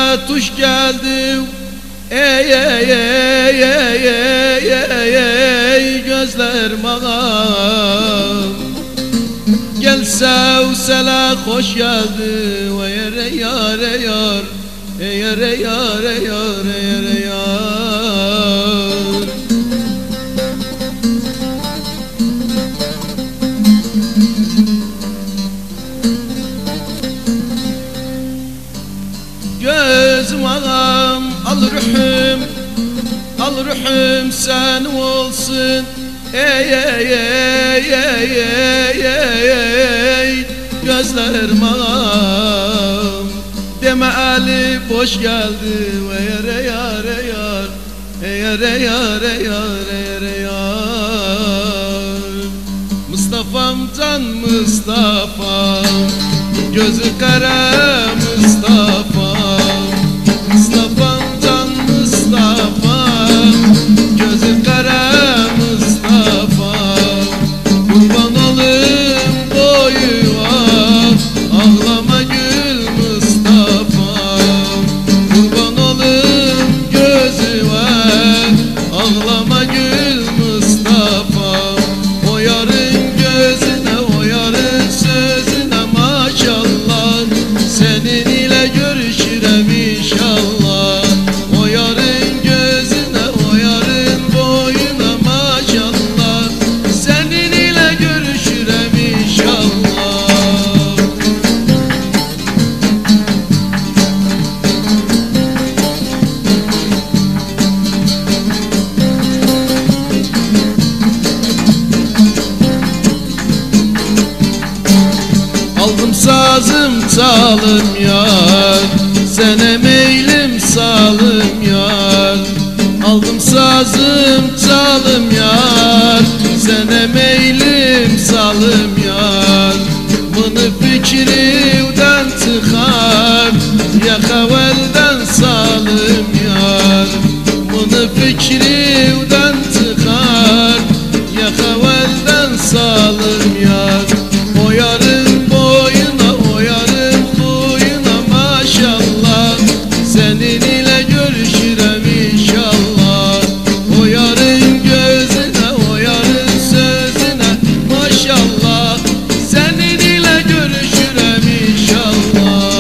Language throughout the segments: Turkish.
tuş geldi. Ey ey ey ey ey ey ey gözlerim ağam. Gel sevsele hoş geldi. Ve yere yare yar, yere yare yar, yere yar. Gözüm ağam al ruhum sen olsun. Ey ey ey ey ey ey ey gözlerim ağam. Deme Ali boş geldi. Ve yere yare yar, yere yare yar, yere yar. Mustafa'm can Mustafa'm, gözü kara Mustafa. Mustafa'm can Mustafa, gözü kara Mustafa. Kurban olayım boyuna, ağlama gül Mustafa. Kurban olayım gözüne, ağlama gül Mustafa. O yarın gözüne, o yarın sözüne maşallah. Senin ile görüşürem inşallah. O yarın gözüne, o yarın boyuna maşallah. Senin ile görüşürem inşallah. Aldım sazım çalım yar, sene meylim salım yar. Aldım sazım çalım yar, sene meylim salım yar. Bunu fikrivden çıkar, ya havelden salım yar. Bunu fikrivden çıkar, ya havelden salım yar. O yarın boyuna, o yarın boyuna maşallah. Senin ile görüşürem inşallah. O yarın gözüne, o yarın sözüne maşallah. Senin ile görüşürem inşallah.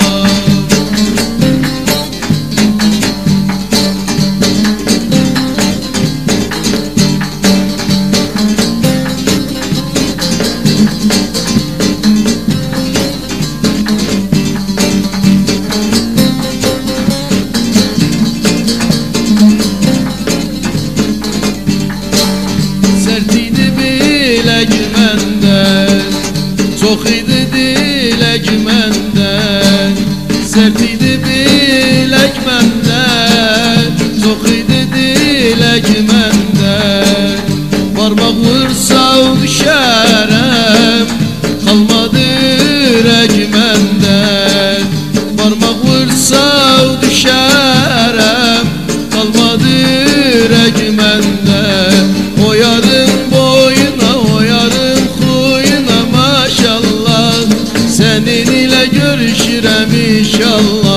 Sertiydi bilek menden, çok idi dilek menden. Sertiydi bilek menden, çok idi dilek menden. Parmak vursa düşerem, kalmadı yürek menden. Parmak vursa düşerem, kalmadı yürek menden. O yarın boyuna, o yarın huyuna maşallah. Senin ile görüşürem inşallah.